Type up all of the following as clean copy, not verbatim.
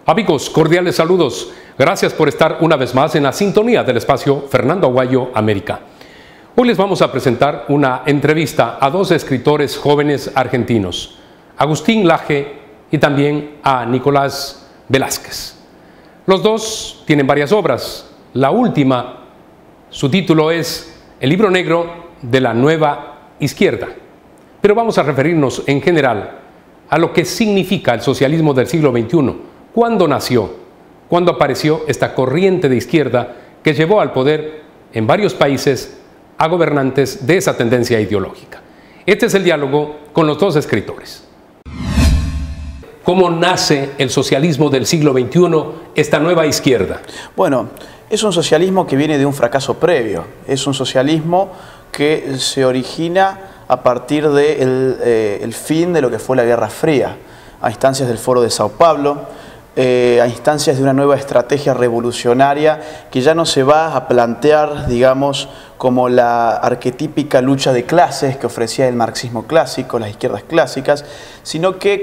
Amigos, cordiales saludos. Gracias por estar una vez más en la sintonía del espacio Fernando Aguayo América. Hoy les vamos a presentar una entrevista a dos escritores jóvenes argentinos, Agustín Laje y también a Nicolás Velázquez. Los dos tienen varias obras. La última, su título es El libro negro de la nueva izquierda. Pero vamos a referirnos en general a lo que significa el socialismo del siglo XXI. ¿Cuándo nació? ¿Cuándo apareció esta corriente de izquierda que llevó al poder en varios países a gobernantes de esa tendencia ideológica? Este es el diálogo con los dos escritores. ¿Cómo nace el socialismo del siglo XXI, esta nueva izquierda? Bueno, es un socialismo que viene de un fracaso previo. Es un socialismo que se origina a partir del fin de lo que fue la Guerra Fría, a instancias del Foro de Sao Paulo, a instancias de una nueva estrategia revolucionaria que ya no se va a plantear, digamos, como la arquetípica lucha de clases que ofrecía el marxismo clásico, las izquierdas clásicas, sino que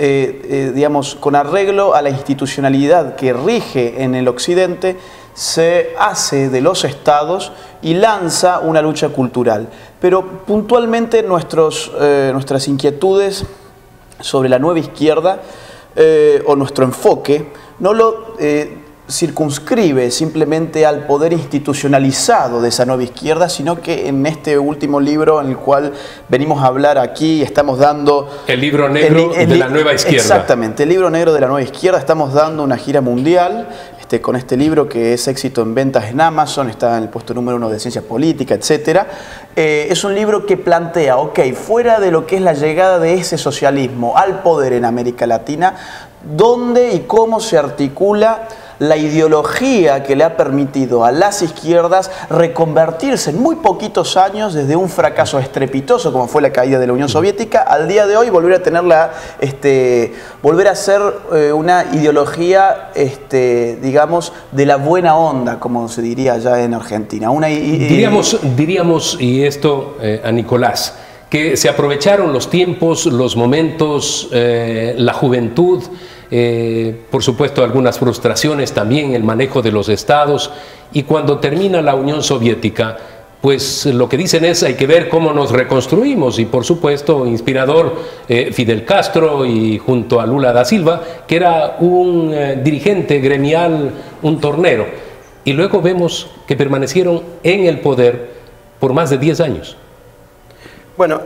con arreglo a la institucionalidad que rige en el occidente, se hace de los estados y lanza una lucha cultural. Pero puntualmente nuestras inquietudes sobre la nueva izquierda o nuestro enfoque no lo circunscribe simplemente al poder institucionalizado de esa nueva izquierda, sino que en este último libro en el cual venimos a hablar aquí, estamos dando... El libro negro de la nueva izquierda. Exactamente, el libro negro de la nueva izquierda. Estamos dando una gira mundial con este libro que es éxito en ventas en Amazon, está en el puesto número 1 de Ciencia Política, etc. Es un libro que plantea, fuera de lo que es la llegada de ese socialismo al poder en América Latina, dónde y cómo se articula la ideología que le ha permitido a las izquierdas reconvertirse en muy poquitos años desde un fracaso estrepitoso como fue la caída de la Unión Soviética al día de hoy volver a tener volver a ser una ideología digamos de la buena onda, como se diría allá en Argentina. Diríamos, y esto a Nicolás, que se aprovecharon los tiempos, los momentos, la juventud, por supuesto algunas frustraciones también, el manejo de los estados, y cuando termina la Unión Soviética, pues lo que dicen es hay que ver cómo nos reconstruimos, y por supuesto inspirador Fidel Castro y junto a Lula da Silva, que era un dirigente gremial, un tornero, y luego vemos que permanecieron en el poder por más de 10 años. Bueno,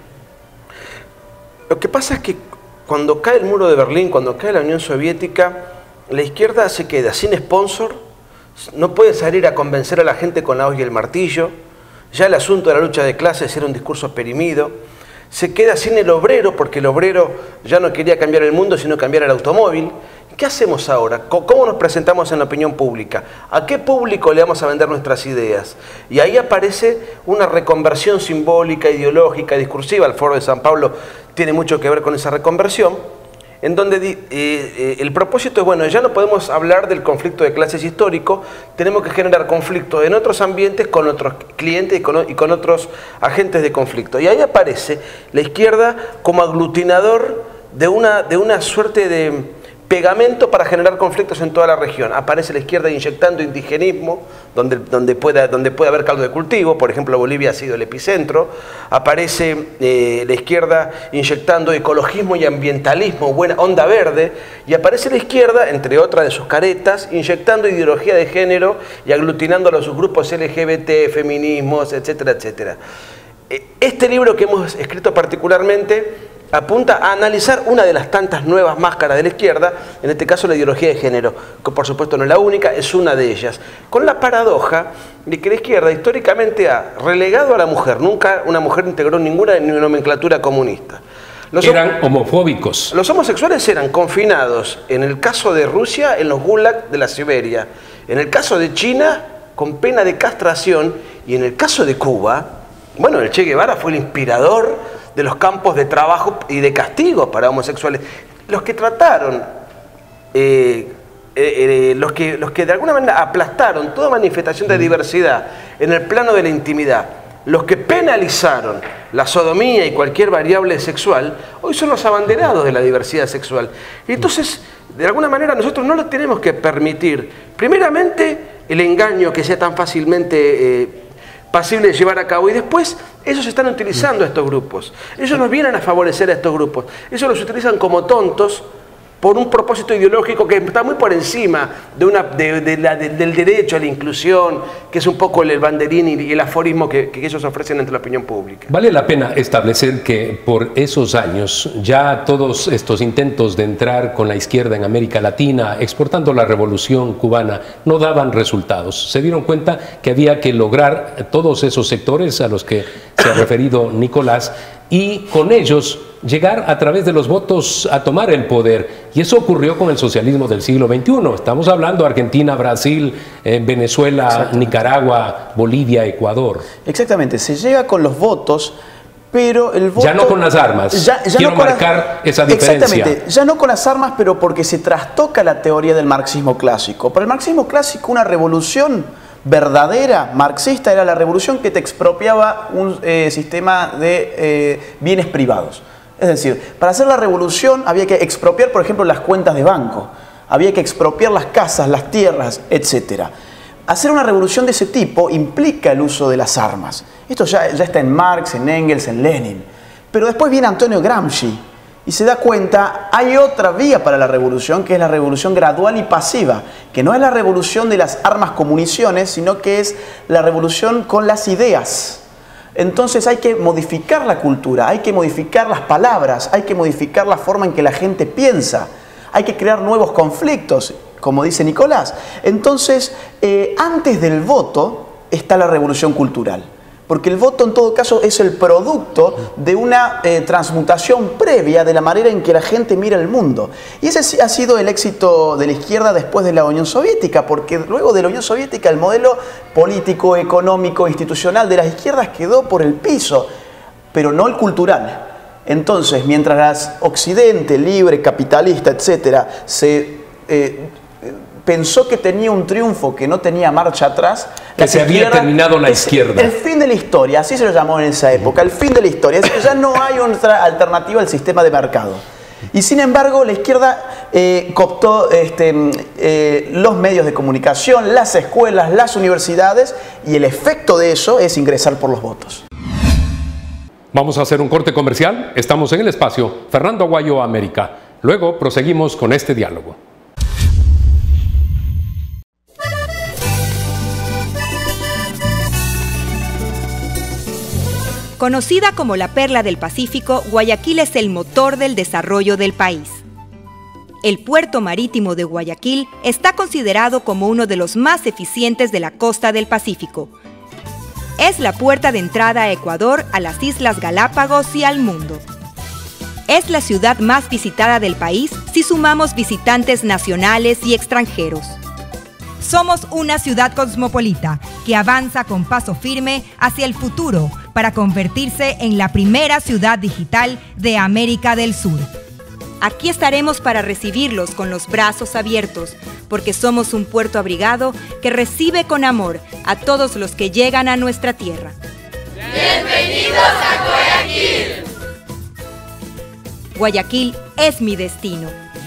lo que pasa es que cuando cae el muro de Berlín, cuando cae la Unión Soviética, la izquierda se queda sin sponsor, no puede salir a convencer a la gente con la hoz y el martillo, ya el asunto de la lucha de clases era un discurso perimido, se queda sin el obrero, porque el obrero ya no quería cambiar el mundo, sino cambiar el automóvil. ¿Qué hacemos ahora? ¿Cómo nos presentamos en la opinión pública? ¿A qué público le vamos a vender nuestras ideas? Y ahí aparece una reconversión simbólica, ideológica, discursiva. El Foro de San Pablo tiene mucho que ver con esa reconversión, en donde el propósito es, bueno, ya no podemos hablar del conflicto de clases histórico, tenemos que generar conflicto en otros ambientes, con otros clientes y con otros agentes de conflicto. Y ahí aparece la izquierda como aglutinador de una suerte de pegamento para generar conflictos en toda la región. Aparece la izquierda inyectando indigenismo donde puede haber caldo de cultivo, por ejemplo Bolivia ha sido el epicentro. Aparece la izquierda inyectando ecologismo y ambientalismo, buena onda verde, y aparece la izquierda, entre otras de sus caretas, inyectando ideología de género y aglutinando a los subgrupos LGBT, feminismos, etcétera, etcétera. Este libro que hemos escrito particularmente apunta a analizar una de las tantas nuevas máscaras de la izquierda, en este caso la ideología de género, que por supuesto no es la única, es una de ellas, con la paradoja de que la izquierda históricamente ha relegado a la mujer, nunca una mujer integró ninguna nomenclatura comunista. Eran homofóbicos. Los homosexuales eran confinados, en el caso de Rusia, en los gulag de la Siberia, en el caso de China, con pena de castración, y en el caso de Cuba, bueno, el Che Guevara fue el inspirador de los campos de trabajo y de castigo para homosexuales. Los que trataron, los que de alguna manera aplastaron toda manifestación de diversidad en el plano de la intimidad, los que penalizaron la sodomía y cualquier variable sexual, hoy son los abanderados de la diversidad sexual. Y entonces De alguna manera nosotros no lo tenemos que permitir. Primeramente, el engaño que sea tan fácilmente pasible de llevar a cabo, y después ellos están utilizando a estos grupos. Ellos nos vienen a favorecer a estos grupos. Ellos los utilizan como tontos por un propósito ideológico que está muy por encima del derecho a la inclusión, que es un poco el banderín y el aforismo que ellos ofrecen ante la opinión pública. Vale la pena establecer que por esos años ya todos estos intentos de entrar con la izquierda en América Latina, exportando la revolución cubana, no daban resultados. Se dieron cuenta que había que lograr todos esos sectores a los que se ha referido Nicolás, y con ellos llegar a través de los votos a tomar el poder. Y eso ocurrió con el socialismo del siglo XXI. Estamos hablando de Argentina, Brasil, Venezuela, Nicaragua, Bolivia, Ecuador. Exactamente, se llega con los votos, pero el voto... Ya no con las armas. Quiero marcar esa diferencia. Exactamente, ya no con las armas, pero porque se trastoca la teoría del marxismo clásico. Para el marxismo clásico, una revolución verdadera, marxista, era la revolución que te expropiaba un sistema de bienes privados. Es decir, para hacer la revolución había que expropiar, por ejemplo, las cuentas de banco, había que expropiar las casas, las tierras, etc. Hacer una revolución de ese tipo implica el uso de las armas. Esto ya está en Marx, en Engels, en Lenin. Pero después viene Antonio Gramsci y se da cuenta, hay otra vía para la revolución, que es la revolución gradual y pasiva, que no es la revolución de las armas con municiones, sino que es la revolución con las ideas. Entonces hay que modificar la cultura, hay que modificar las palabras, hay que modificar la forma en que la gente piensa, hay que crear nuevos conflictos, como dice Nicolás. Entonces, antes del voto está la revolución cultural. Porque el voto en todo caso es el producto de una transmutación previa de la manera en que la gente mira el mundo. Y ese ha sido el éxito de la izquierda después de la Unión Soviética, porque luego de la Unión Soviética el modelo político, económico, institucional de las izquierdas quedó por el piso, pero no el cultural. Entonces, mientras Occidente, libre, capitalista, etc., pensó que tenía un triunfo que no tenía marcha atrás, que se había terminado la izquierda. El fin de la historia, así se lo llamó en esa época, el fin de la historia. Es decir, ya no hay otra alternativa al sistema de mercado. Y sin embargo, la izquierda cooptó los medios de comunicación, las escuelas, las universidades, y el efecto de eso es ingresar por los votos. Vamos a hacer un corte comercial. Estamos en el espacio Fernando Aguayo América. Luego proseguimos con este diálogo. Conocida como la perla del Pacífico, Guayaquil es el motor del desarrollo del país. El puerto marítimo de Guayaquil está considerado como uno de los más eficientes de la costa del Pacífico. Es la puerta de entrada a Ecuador, a las Islas Galápagos y al mundo. Es la ciudad más visitada del país si sumamos visitantes nacionales y extranjeros. Somos una ciudad cosmopolita que avanza con paso firme hacia el futuro para convertirse en la primera ciudad digital de América del Sur. Aquí estaremos para recibirlos con los brazos abiertos, porque somos un puerto abrigado que recibe con amor a todos los que llegan a nuestra tierra. ¡Bienvenidos a Guayaquil! Guayaquil es mi destino.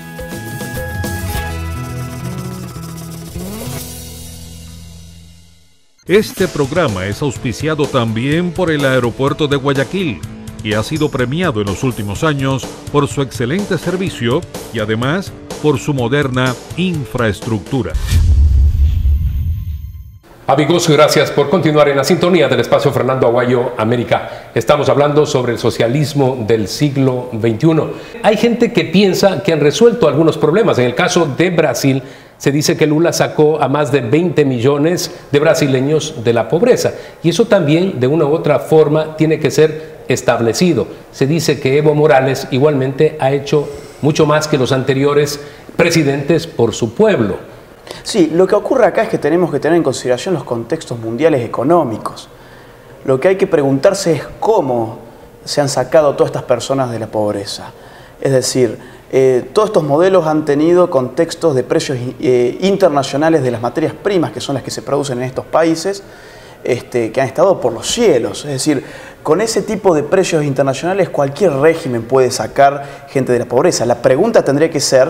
Este programa es auspiciado también por el Aeropuerto de Guayaquil y ha sido premiado en los últimos años por su excelente servicio y además por su moderna infraestructura. Amigos, gracias por continuar en la sintonía del espacio Fernando Aguayo América. Estamos hablando sobre el socialismo del siglo XXI. Hay gente que piensa que han resuelto algunos problemas. En el caso de Brasil, se dice que Lula sacó a más de 20 millones de brasileños de la pobreza. Y eso también, de una u otra forma, tiene que ser establecido. Se dice que Evo Morales igualmente ha hecho mucho más que los anteriores presidentes por su pueblo. Sí, lo que ocurre acá es que tenemos que tener en consideración los contextos mundiales económicos. Lo que hay que preguntarse es cómo se han sacado todas estas personas de la pobreza. Es decir, todos estos modelos han tenido contextos de precios internacionales de las materias primas, que son las que se producen en estos países, que han estado por los cielos. Es decir, con ese tipo de precios internacionales cualquier régimen puede sacar gente de la pobreza. La pregunta tendría que ser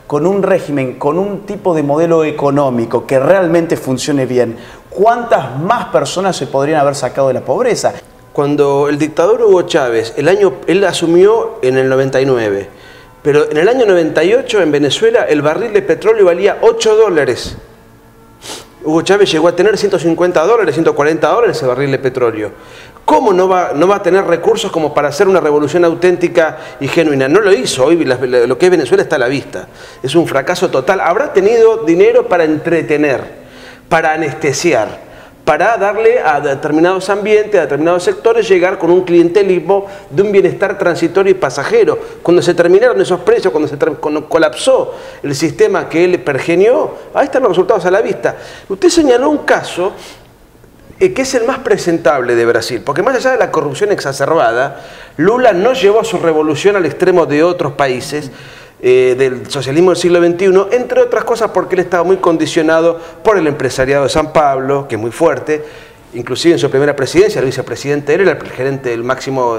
con un régimen, con un tipo de modelo económico que realmente funcione bien, ¿cuántas más personas se podrían haber sacado de la pobreza? Cuando el dictador Hugo Chávez, él asumió en el 99, pero en el año 98 en Venezuela el barril de petróleo valía $8. Hugo Chávez llegó a tener $150, $140 ese barril de petróleo. ¿Cómo no va a tener recursos como para hacer una revolución auténtica y genuina? No lo hizo. Hoy lo que es Venezuela está a la vista. Es un fracaso total. Habrá tenido dinero para entretener, para anestesiar, para darle a determinados ambientes, a determinados sectores, llegar con un clientelismo de un bienestar transitorio y pasajero. Cuando se terminaron esos precios, cuando colapsó el sistema que él pergenió, ahí están los resultados a la vista. Usted señaló un caso que es el más presentable de Brasil, porque más allá de la corrupción exacerbada, Lula no llevó a su revolución al extremo de otros países del socialismo del siglo XXI, entre otras cosas porque él estaba muy condicionado por el empresariado de San Pablo, que es muy fuerte. Inclusive en su primera presidencia, el vicepresidente era el gerente, el máximo,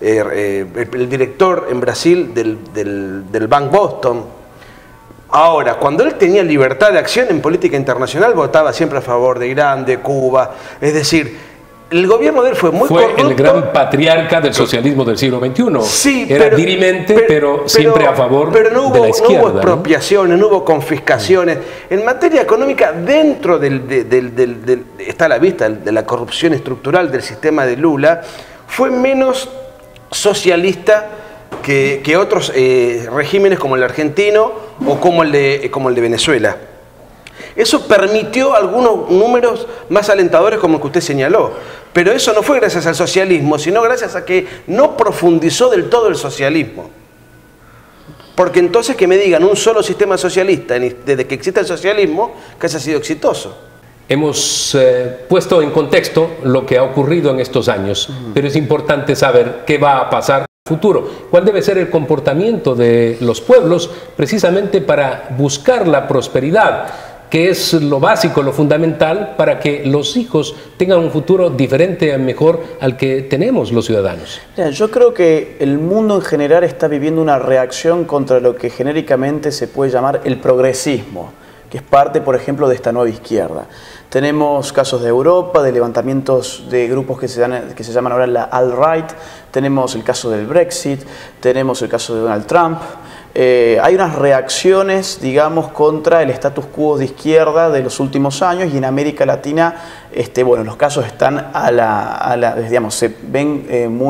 el director en Brasil del Bank Boston. Ahora, cuando él tenía libertad de acción en política internacional, votaba siempre a favor de Irán, de Cuba. Es decir, el gobierno de él fue muy corrupto. Fue el gran patriarca del socialismo del siglo XXI. Sí, era dirimente, pero siempre a favor de la izquierda. No hubo expropiaciones, no hubo confiscaciones. En materia económica, dentro está a la vista de la corrupción estructural del sistema de Lula, fue menos socialista que otros regímenes como el argentino o como el de Venezuela. Eso permitió algunos números más alentadores como el que usted señaló. Pero eso no fue gracias al socialismo, sino gracias a que no profundizó del todo el socialismo. Porque entonces que me digan un solo sistema socialista, desde que existe el socialismo, que haya sido exitoso. Hemos puesto en contexto lo que ha ocurrido en estos años, pero es importante saber qué va a pasar en el futuro. ¿Cuál debe ser el comportamiento de los pueblos precisamente para buscar la prosperidad, que es lo básico, lo fundamental para que los hijos tengan un futuro diferente, mejor al que tenemos los ciudadanos? Yo creo que el mundo en general está viviendo una reacción contra lo que genéricamente se puede llamar el progresismo, que es parte, por ejemplo, de esta nueva izquierda. Tenemos casos de Europa, de levantamientos de grupos que se llaman ahora la alt-right, tenemos el caso del Brexit, tenemos el caso de Donald Trump. Hay unas reacciones, digamos, contra el status quo de izquierda de los últimos años, y en América Latina, bueno, los casos están digamos, se ven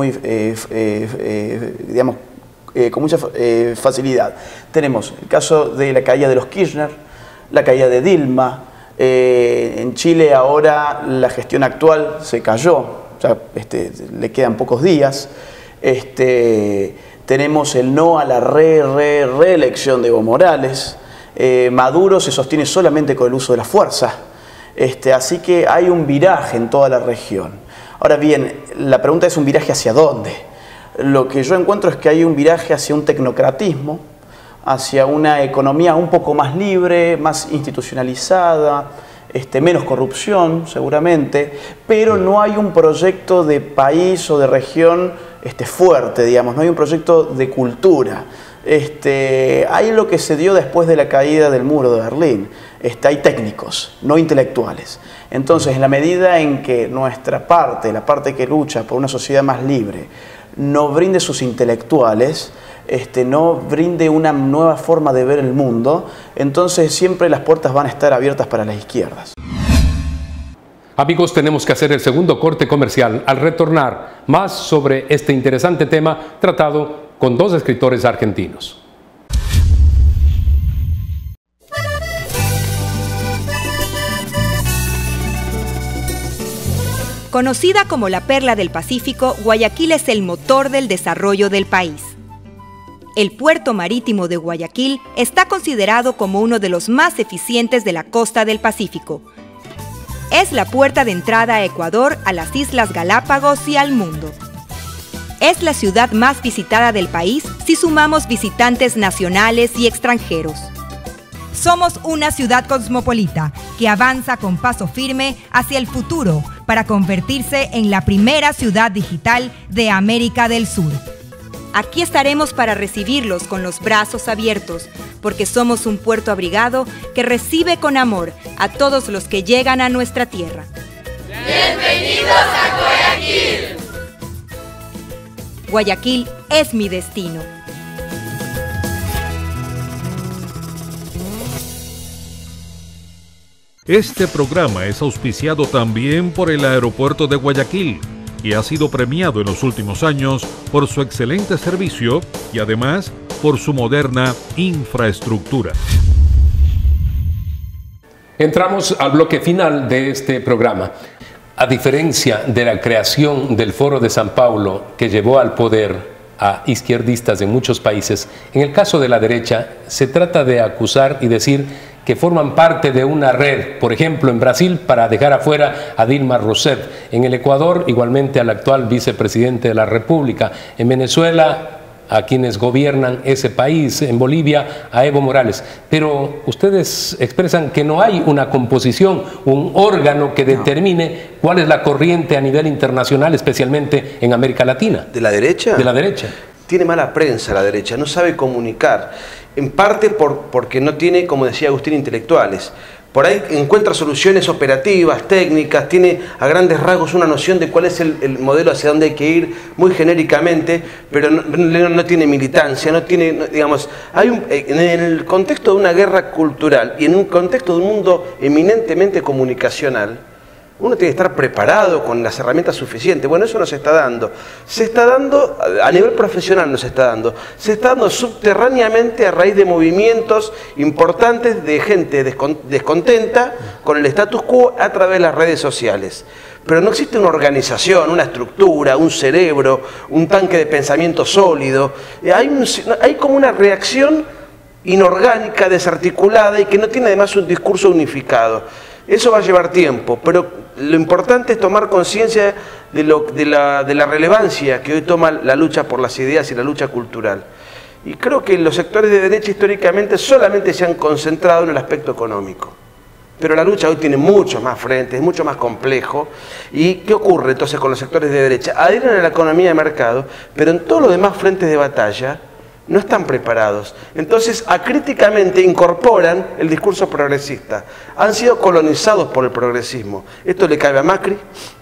digamos, con mucha facilidad. Tenemos el caso de la caída de los Kirchner, la caída de Dilma. En Chile ahora la gestión actual se cayó, ya le quedan pocos días. Tenemos el no a la reelección de Evo Morales. Maduro se sostiene solamente con el uso de la fuerza. Así que hay un viraje en toda la región. Ahora bien, la pregunta es: ¿un viraje hacia dónde? Lo que yo encuentro es que hay un viraje hacia un tecnocratismo, hacia una economía un poco más libre, más institucionalizada, menos corrupción seguramente, pero no hay un proyecto de país o de región fuerte, digamos, no hay un proyecto de cultura. Hay lo que se dio después de la caída del muro de Berlín. Hay técnicos, no intelectuales. Entonces, en la medida en que nuestra parte, la parte que lucha por una sociedad más libre, no brinde sus intelectuales, no brinde una nueva forma de ver el mundo, entonces siempre las puertas van a estar abiertas para las izquierdas. Amigos, tenemos que hacer el segundo corte comercial. Al retornar, más sobre este interesante tema tratado con dos escritores argentinos. Conocida como la Perla del Pacífico, Guayaquil es el motor del desarrollo del país. El puerto marítimo de Guayaquil está considerado como uno de los más eficientes de la costa del Pacífico. Es la puerta de entrada a Ecuador, a las Islas Galápagos y al mundo. Es la ciudad más visitada del país si sumamos visitantes nacionales y extranjeros. Somos una ciudad cosmopolita que avanza con paso firme hacia el futuro para convertirse en la primera ciudad digital de América del Sur. Aquí estaremos para recibirlos con los brazos abiertos, porque somos un puerto abrigado que recibe con amor a todos los que llegan a nuestra tierra. ¡Bienvenidos a Guayaquil! Guayaquil es mi destino. Este programa es auspiciado también por el Aeropuerto de Guayaquil y ha sido premiado en los últimos años por su excelente servicio y además por su moderna infraestructura. Entramos al bloque final de este programa. A diferencia de la creación del Foro de San Paulo, que llevó al poder a izquierdistas de muchos países, en el caso de la derecha se trata de acusar y decir que forman parte de una red, por ejemplo en Brasil, para dejar afuera a Dilma Rousseff, en el Ecuador igualmente al actual vicepresidente de la República, en Venezuela a quienes gobiernan ese país, en Bolivia a Evo Morales. Pero ustedes expresan que no hay una composición, un órgano que determine cuál es la corriente a nivel internacional, especialmente en América Latina. ¿De la derecha? De la derecha. Tiene mala prensa la derecha, no sabe comunicar, en parte porque no tiene, como decía Agustín, intelectuales. Por ahí encuentra soluciones operativas, técnicas, tiene a grandes rasgos una noción de cuál es el modelo hacia dónde hay que ir, muy genéricamente, pero no tiene militancia, no tiene, digamos, en el contexto de una guerra cultural y en un contexto de un mundo eminentemente comunicacional, uno tiene que estar preparado con las herramientas suficientes. Bueno, eso no se está dando. Se está dando, a nivel profesional no se está dando. Se está dando subterráneamente a raíz de movimientos importantes de gente descontenta con el status quo a través de las redes sociales. Pero no existe una organización, una estructura, un cerebro, un tanque de pensamiento sólido. Hay como una reacción inorgánica, desarticulada y que no tiene además un discurso unificado. Eso va a llevar tiempo, pero lo importante es tomar conciencia de la relevancia que hoy toma la lucha por las ideas y la lucha cultural. Y creo que los sectores de derecha históricamente solamente se han concentrado en el aspecto económico. Pero la lucha hoy tiene muchos más frentes, es mucho más complejo. ¿Y qué ocurre entonces con los sectores de derecha? Adhieren a la economía de mercado, pero en todos los demás frentes de batalla no están preparados. Entonces, acríticamente incorporan el discurso progresista. Han sido colonizados por el progresismo. Esto le cabe a Macri,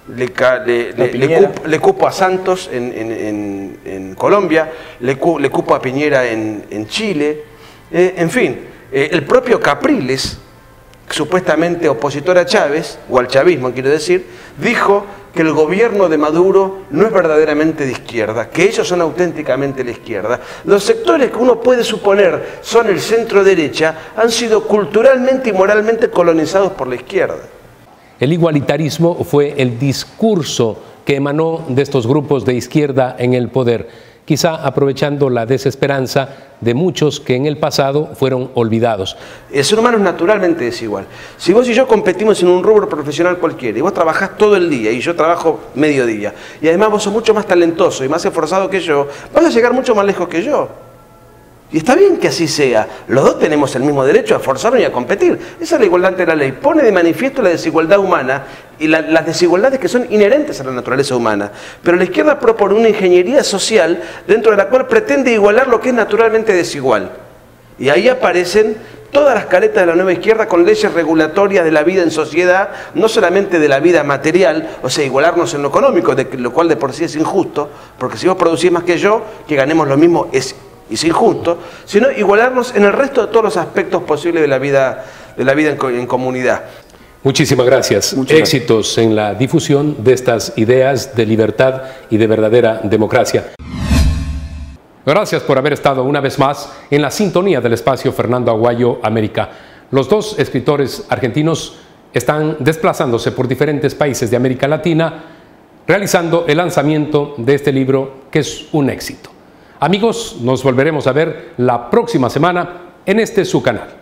le cupo a Santos en Colombia, le cupo a Piñera en Chile. En fin, el propio Capriles, supuestamente opositor a Chávez, o al chavismo quiero decir, dijo que el gobierno de Maduro no es verdaderamente de izquierda, que ellos son auténticamente la izquierda. Los sectores que uno puede suponer son el centro derecha han sido culturalmente y moralmente colonizados por la izquierda. El igualitarismo fue el discurso que emanó de estos grupos de izquierda en el poder, quizá aprovechando la desesperanza de muchos que en el pasado fueron olvidados. El ser humano es naturalmente desigual. Si vos y yo competimos en un rubro profesional cualquiera, y vos trabajás todo el día, y yo trabajo mediodía, y además vos sos mucho más talentoso y más esforzado que yo, vas a llegar mucho más lejos que yo. Y está bien que así sea. Los dos tenemos el mismo derecho a esforzarnos y a competir. Esa es la igualdad ante la ley. Pone de manifiesto la desigualdad humana y las desigualdades que son inherentes a la naturaleza humana. Pero la izquierda propone una ingeniería social dentro de la cual pretende igualar lo que es naturalmente desigual. Y ahí aparecen todas las caretas de la nueva izquierda con leyes regulatorias de la vida en sociedad, no solamente de la vida material, o sea, igualarnos en lo económico, lo cual de por sí es injusto, porque si vos producís más que yo, que ganemos lo mismo es injusto, sino igualarnos en el resto de todos los aspectos posibles de la vida en comunidad. Muchísimas gracias. Éxitos en la difusión de estas ideas de libertad y de verdadera democracia. Gracias por haber estado una vez más en la sintonía del espacio Fernando Aguayo América. Los dos escritores argentinos están desplazándose por diferentes países de América Latina, realizando el lanzamiento de este libro que es un éxito. Amigos, nos volveremos a ver la próxima semana en este su canal.